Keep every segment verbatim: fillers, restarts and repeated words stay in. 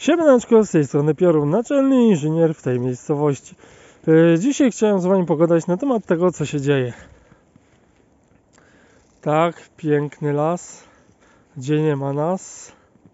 Siemaneczko, z tej strony Piorun, naczelny inżynier w tej miejscowości. Dzisiaj chciałem z wami pogadać na temat tego, co się dzieje. Tak, piękny las, gdzie nie ma nas.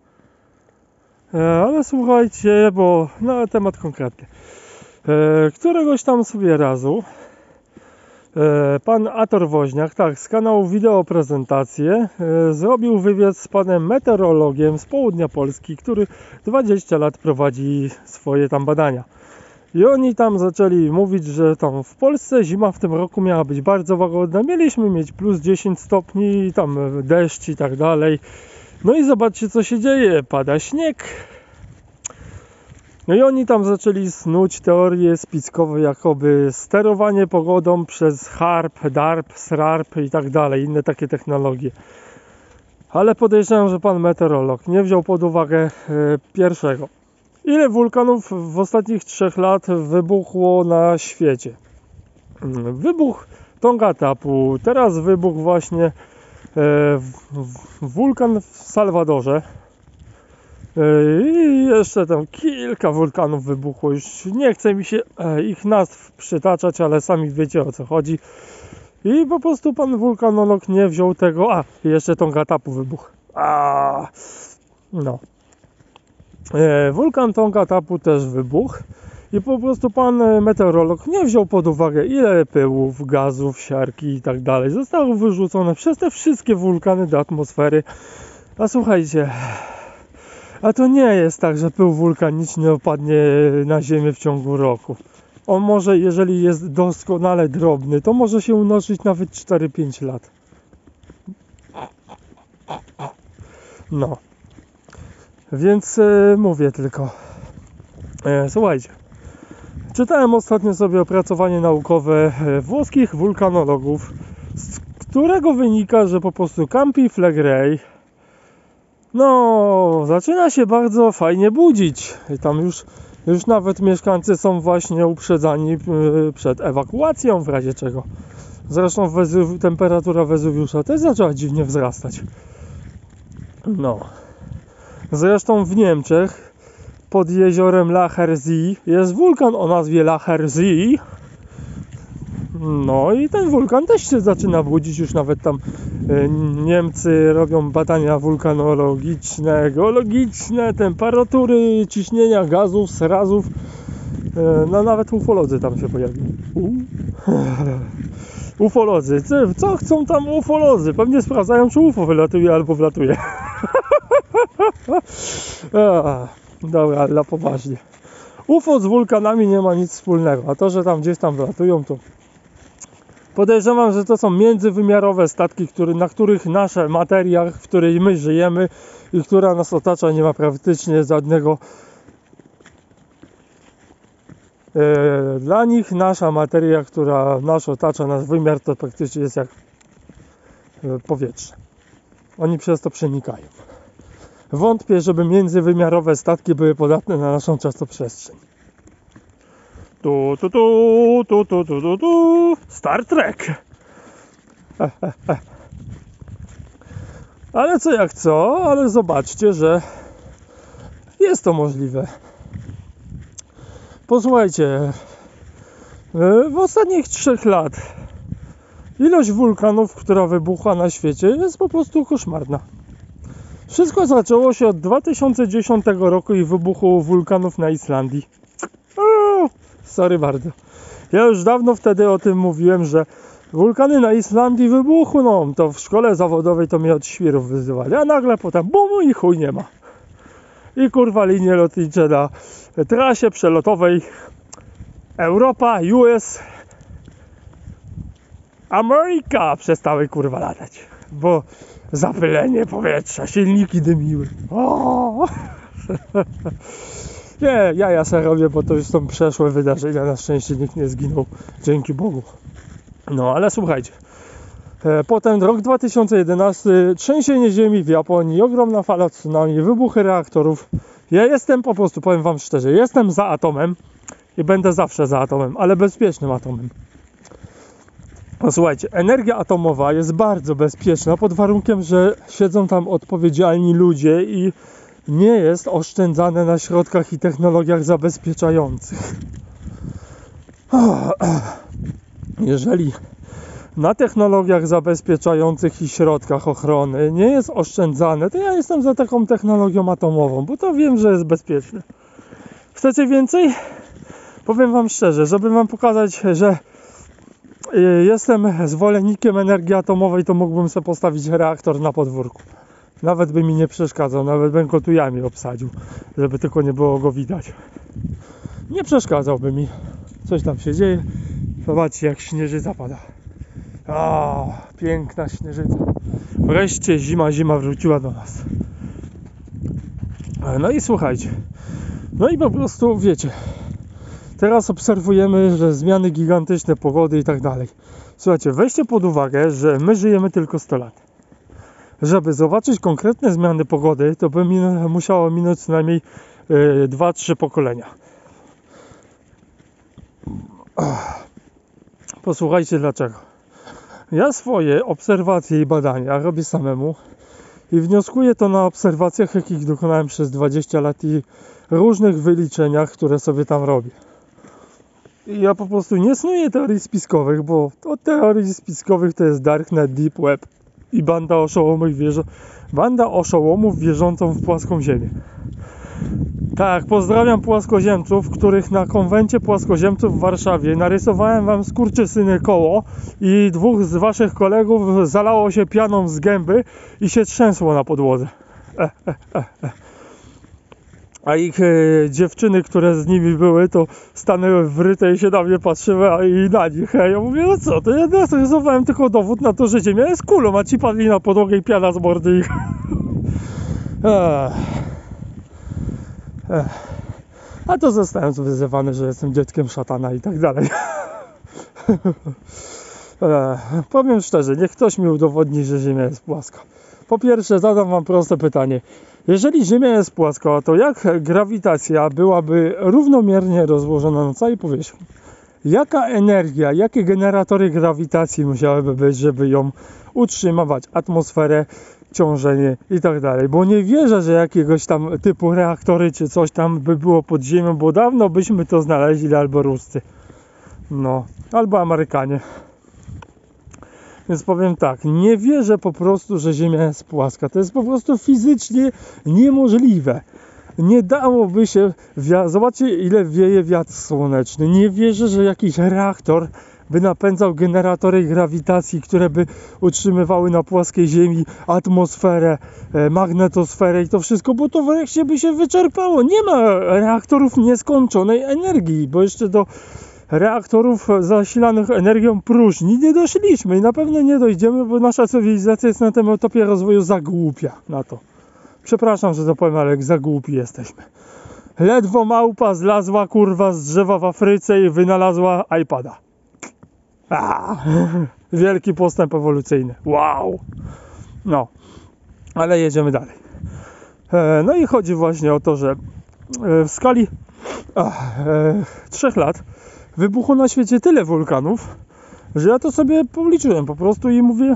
Ale słuchajcie, bo na temat konkretny. Któregoś tam sobie razu pan Ator Woźniak, tak, z kanału Wideo Prezentacje, zrobił wywiad z panem meteorologiem z południa Polski, który dwadzieścia lat prowadzi swoje tam badania. I oni tam zaczęli mówić, że tam w Polsce zima w tym roku miała być bardzo łagodna. Mieliśmy mieć plus dziesięć stopni, tam deszcz i tak dalej. No i zobaczcie, co się dzieje. Pada śnieg. No i oni tam zaczęli snuć teorie spiskowe, jakoby sterowanie pogodą przez HARP, DARP, SRARP i tak dalej, inne takie technologie. Ale podejrzewam, że pan meteorolog nie wziął pod uwagę e, pierwszego. Ile wulkanów w ostatnich trzech lat wybuchło na świecie? Wybuch Tonga Tapu, teraz wybuch właśnie e, w, w, wulkan w Salwadorze. I jeszcze tam kilka wulkanów wybuchło. Już nie chce mi się ich nazw przytaczać, ale sami wiecie, o co chodzi. I po prostu pan wulkanolog nie wziął tego. A, jeszcze Tonga Tapu wybuch. A, no. E, wulkan Tonga Tapu też wybuchł. I po prostu pan meteorolog nie wziął pod uwagę, ile pyłów, gazów, siarki i tak dalej zostało wyrzucone przez te wszystkie wulkany do atmosfery. A słuchajcie, a to nie jest tak, że pył wulkaniczny opadnie na ziemię w ciągu roku. On może, jeżeli jest doskonale drobny, to może się unosić nawet cztery pięć lat. No. Więc e, mówię tylko. E, słuchajcie. Czytałem ostatnio sobie opracowanie naukowe e, włoskich wulkanologów, z którego wynika, że po prostu Campi Flegrei no, zaczyna się bardzo fajnie budzić. I tam już, już nawet mieszkańcy są właśnie uprzedzani przed ewakuacją w razie czego. Zresztą Wezu, temperatura Wezuwiusza też zaczęła dziwnie wzrastać. No. Zresztą w Niemczech pod jeziorem Lachersee jest wulkan o nazwie Lachersee. No i ten wulkan też się zaczyna budzić, już nawet tam y, Niemcy robią badania wulkanologiczne, geologiczne, temperatury, ciśnienia gazów, srazów. Y, no nawet ufolodzy tam się pojawili. U? Ufolodzy, co, co chcą tam ufolodzy? Pewnie sprawdzają, czy U F O wylatuje albo wlatuje. A, dobra, ale poważnie. U F O z wulkanami nie ma nic wspólnego, a to, że tam gdzieś tam wlatują, to podejrzewam, że to są międzywymiarowe statki, który, na których nasza materia, w której my żyjemy i która nas otacza, nie ma praktycznie żadnego. E, dla nich nasza materia, która nas otacza, nasz wymiar, to praktycznie jest jak e, powietrze. Oni przez to przenikają. Wątpię, żeby międzywymiarowe statki były podatne na naszą czasoprzestrzeń. Tu, tu, tu, tu, tu, tu, tu, tu. Star Trek. Ale co jak co, ale zobaczcie, że jest to możliwe. Posłuchajcie, w ostatnich trzech lat ilość wulkanów, która wybuchła na świecie, jest po prostu koszmarna. Wszystko zaczęło się od dwa tysiące dziesiątego roku i wybuchu wulkanów na Islandii. O, sorry bardzo. Ja już dawno wtedy o tym mówiłem, że wulkany na Islandii wybuchną. To w szkole zawodowej to mnie od świrów wyzywali. A nagle potem bum i chuj nie ma. I kurwa linie lotnicze na trasie przelotowej Europa, U S, Ameryka przestały kurwa latać. Bo zapylenie powietrza, silniki dymiły. O! Nie, ja ja se robię, bo to już są przeszłe wydarzenia. Na szczęście nikt nie zginął. Dzięki Bogu. No, ale słuchajcie. Potem rok dwa tysiące jedenasty, trzęsienie ziemi w Japonii, ogromna fala tsunami, wybuchy reaktorów. Ja jestem po prostu, powiem wam szczerze, jestem za atomem i będę zawsze za atomem, ale bezpiecznym atomem. Posłuchajcie, energia atomowa jest bardzo bezpieczna pod warunkiem, że siedzą tam odpowiedzialni ludzie i nie jest oszczędzane na środkach i technologiach zabezpieczających. Jeżeli na technologiach zabezpieczających i środkach ochrony nie jest oszczędzane, to ja jestem za taką technologią atomową, bo to wiem, że jest bezpieczne. Chcecie więcej? Powiem wam szczerze, żeby wam pokazać, że jestem zwolennikiem energii atomowej, to mógłbym sobie postawić reaktor na podwórku. Nawet by mi nie przeszkadzał, nawet bym go tujami obsadził, żeby tylko nie było go widać. Nie przeszkadzałby mi. Coś tam się dzieje. Zobaczcie, jak śnieżyca pada. O, piękna śnieżyca. Wreszcie zima, zima wróciła do nas. No i słuchajcie. No i po prostu wiecie. Teraz obserwujemy, że zmiany gigantyczne pogody i tak dalej. Słuchajcie, weźcie pod uwagę, że my żyjemy tylko sto lat. Żeby zobaczyć konkretne zmiany pogody, to by min- musiało minąć co najmniej yy, dwa trzy pokolenia. Posłuchajcie dlaczego. Ja swoje obserwacje i badania robię samemu i wnioskuję to na obserwacjach, jakich dokonałem przez dwadzieścia lat i różnych wyliczeniach, które sobie tam robię. I ja po prostu nie snuję teorii spiskowych, bo od teorii spiskowych to jest Darknet, Deep Web i banda oszołomów, wierzą, banda oszołomów wierzącą w płaską ziemię. Tak, pozdrawiam płaskoziemców, których na konwencie płaskoziemców w Warszawie narysowałem wam skurczysyny koło i dwóch z waszych kolegów zalało się pianą z gęby i się trzęsło na podłodze. E, e, e, e. A ich e, dziewczyny, które z nimi były, to stanęły wryte i się na mnie patrzyły, a i na nich. A ja mówię, no co, to ja narysowałem tylko dowód na to, że ziemia jest kulą, a ci padli na podłogę i piana z mordy ich. A to zostałem wyzywany, że jestem dzieckiem szatana i tak dalej. Powiem szczerze, niech ktoś mi udowodni, że Ziemia jest płaska. Po pierwsze, zadam wam proste pytanie. Jeżeli Ziemia jest płaska, to jak grawitacja byłaby równomiernie rozłożona na całej powierzchni? Jaka energia, jakie generatory grawitacji musiałyby być, żeby ją utrzymywać? Atmosferę, ciążenie i tak dalej, bo nie wierzę, że jakiegoś tam typu reaktory czy coś tam by było pod ziemią, bo dawno byśmy to znaleźli, albo Ruscy, no, albo Amerykanie. Więc powiem tak, nie wierzę po prostu, że Ziemia jest płaska, to jest po prostu fizycznie niemożliwe. Nie dałoby się, zobaczcie ile wieje wiatr słoneczny, nie wierzę, że jakiś reaktor by napędzał generatory grawitacji, które by utrzymywały na płaskiej ziemi atmosferę, magnetosferę i to wszystko, bo to wreszcie by się wyczerpało. Nie ma reaktorów nieskończonej energii, bo jeszcze do reaktorów zasilanych energią próżni nie doszliśmy i na pewno nie dojdziemy, bo nasza cywilizacja jest na tym etapie rozwoju za głupia na to. Przepraszam, że to powiem, ale jak za głupi jesteśmy. Ledwo małpa zlazła kurwa z drzewa w Afryce i wynalazła iPada. A, wielki postęp ewolucyjny. Wow. No, ale jedziemy dalej. E, no i chodzi właśnie o to, że w skali e, trzech lat wybuchło na świecie tyle wulkanów, że ja to sobie policzyłem po prostu i mówię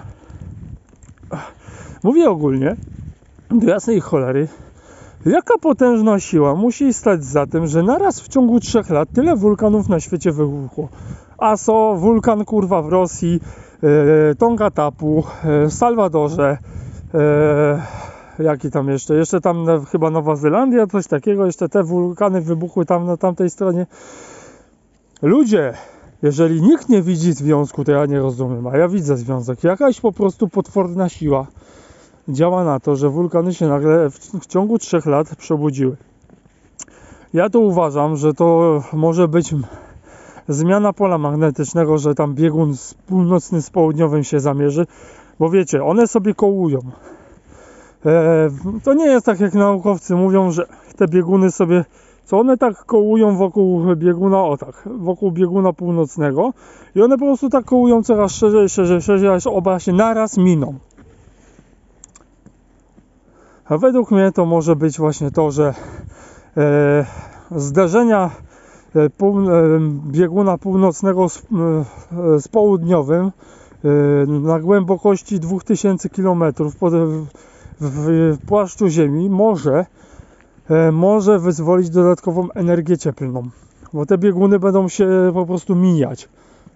mówię ogólnie do jasnej cholery, jaka potężna siła musi stać za tym, że naraz w ciągu trzech lat tyle wulkanów na świecie wybuchło. Aso, wulkan kurwa w Rosji, e, Tonga Tapu, e, Salwadorze, e, jaki tam jeszcze, jeszcze tam na, chyba Nowa Zelandia, coś takiego, jeszcze te wulkany wybuchły tam na tamtej stronie. Ludzie, jeżeli nikt nie widzi związku, to ja nie rozumiem, a ja widzę związek. Jakaś po prostu potworna siła działa na to, że wulkany się nagle w, w ciągu trzech lat przebudziły. Ja to uważam, że to może być zmiana pola magnetycznego, że tam biegun z północny z południowym się zamierzy, bo wiecie, one sobie kołują. E, to nie jest tak, jak naukowcy mówią, że te bieguny sobie, co one tak kołują wokół bieguna, o tak, wokół bieguna północnego i one po prostu tak kołują coraz szerzej, szerzej, szerzej, aż oba się naraz miną. A według mnie to może być właśnie to, że e, zderzenia e, pół, e, bieguna północnego z, e, z południowym e, na głębokości dwa tysiące kilometrów pod, w, w, w płaszczu Ziemi może e, może wyzwolić dodatkową energię cieplną, bo te bieguny będą się po prostu mijać.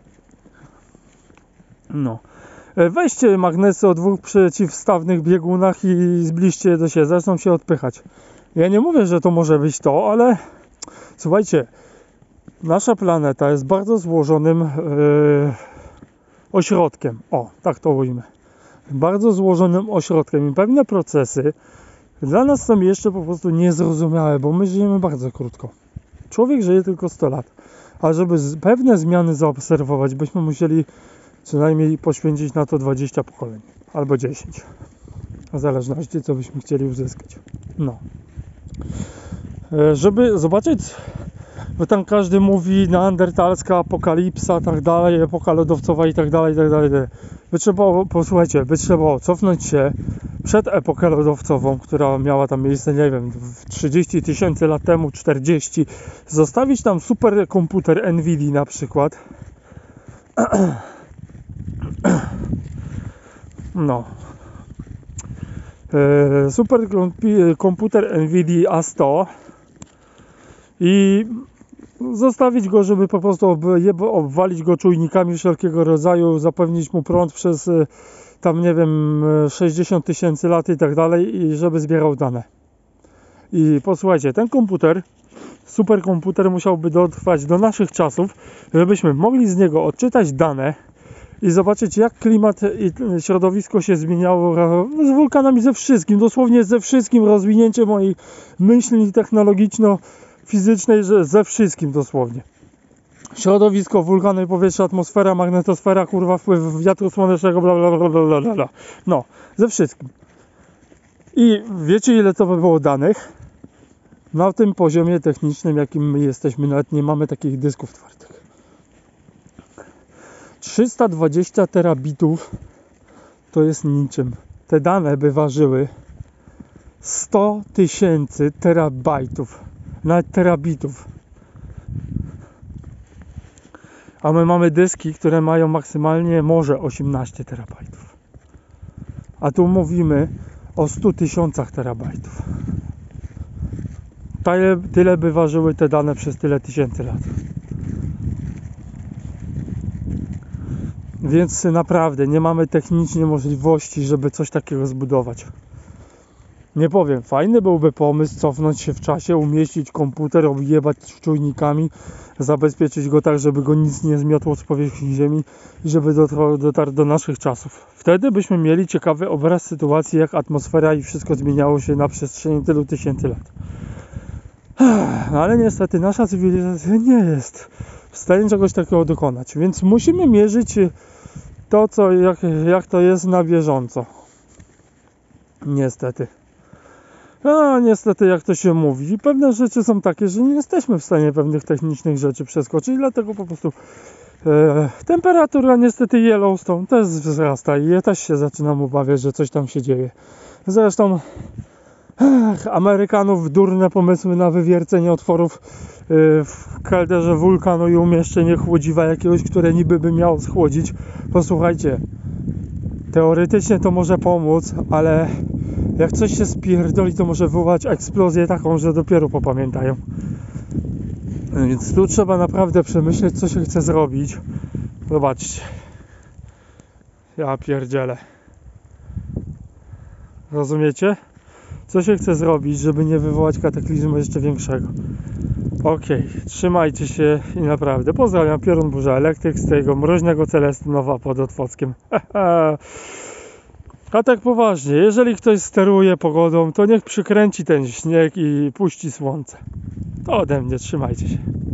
No. E, weźcie magnesy o dwóch przeciwstawnych biegunach i zbliżcie je do siebie, zaczną się odpychać. Ja nie mówię, że to może być to, ale słuchajcie, nasza planeta jest bardzo złożonym e, ośrodkiem. O, tak to ujmę. Bardzo złożonym ośrodkiem i pewne procesy dla nas są jeszcze po prostu niezrozumiałe, bo my żyjemy bardzo krótko. Człowiek żyje tylko sto lat, a żeby z, pewne zmiany zaobserwować, byśmy musieli co najmniej poświęcić na to dwadzieścia pokoleń, albo dziesięć, w zależności co byśmy chcieli uzyskać. No. E, żeby zobaczyć, bo tam każdy mówi neandertalska apokalipsa, tak dalej, epoka lodowcowa i tak dalej, i tak dalej. By trzeba, posłuchajcie, by trzeba cofnąć się przed epokę lodowcową, która miała tam miejsce, nie wiem, trzydzieści tysięcy lat temu, czterdzieści. Zostawić tam superkomputer Nvidia na przykład. No. Superkomputer Nvidia A sto i zostawić go, żeby po prostu ob, obwalić go czujnikami wszelkiego rodzaju, zapewnić mu prąd przez tam nie wiem sześćdziesiąt tysięcy lat i tak dalej, i żeby zbierał dane. I posłuchajcie, ten komputer, superkomputer musiałby dotrwać do naszych czasów, żebyśmy mogli z niego odczytać dane i zobaczyć, jak klimat i środowisko się zmieniało z wulkanami, ze wszystkim, dosłownie ze wszystkim, rozwinięcie mojej myśli technologiczno-fizycznej, że ze wszystkim dosłownie. Środowisko, wulkany, powietrze, atmosfera, magnetosfera, kurwa, wpływ wiatru słonecznego, bla bla bla bla bla bla. No, ze wszystkim. I wiecie, ile to by było danych? Na tym poziomie technicznym, jakim my jesteśmy, nawet nie mamy takich dysków twardych. trzysta dwadzieścia terabitów to jest niczym. Te dane by ważyły sto tysięcy terabajtów, nawet terabitów. A my mamy dyski, które mają maksymalnie może osiemnaście terabajtów. A tu mówimy o stu tysiącach terabajtów. Tyle, tyle by ważyły te dane przez tyle tysięcy lat. Więc naprawdę nie mamy technicznie możliwości, żeby coś takiego zbudować. Nie powiem, fajny byłby pomysł cofnąć się w czasie, umieścić komputer, objebać czujnikami, zabezpieczyć go tak, żeby go nic nie zmiotło z powierzchni ziemi i żeby dotarł, dotarł do naszych czasów. Wtedy byśmy mieli ciekawy obraz sytuacji, jak atmosfera i wszystko zmieniało się na przestrzeni tylu tysięcy lat. Ale niestety nasza cywilizacja nie jest w stanie czegoś takiego dokonać, więc musimy mierzyć to, co, jak, jak to jest na bieżąco. Niestety. A niestety, jak to się mówi. I pewne rzeczy są takie, że nie jesteśmy w stanie pewnych technicznych rzeczy przeskoczyć, dlatego po prostu e, temperatura niestety Yellowstone też wzrasta i ja też się zaczynam obawiać, że coś tam się dzieje. Zresztą ech, Amerykanów durne pomysły na wywiercenie otworów e, w kalderze wulkanu i umieszczenie chłodziwa jakiegoś, które niby by miało schłodzić. Posłuchajcie, teoretycznie to może pomóc, ale jak coś się spierdoli, to może wywołać eksplozję taką, że dopiero popamiętają. Więc tu trzeba naprawdę przemyśleć, co się chce zrobić. Zobaczcie. Ja pierdzielę. Rozumiecie? Co się chce zrobić, żeby nie wywołać kataklizmu jeszcze większego. Okej, okay. Trzymajcie się i naprawdę pozdrawiam, Piorun Burza Elektryk z tego mroźnego Celestynowa pod Otwockiem. A tak poważnie, jeżeli ktoś steruje pogodą, to niech przykręci ten śnieg i puści słońce. To ode mnie, trzymajcie się.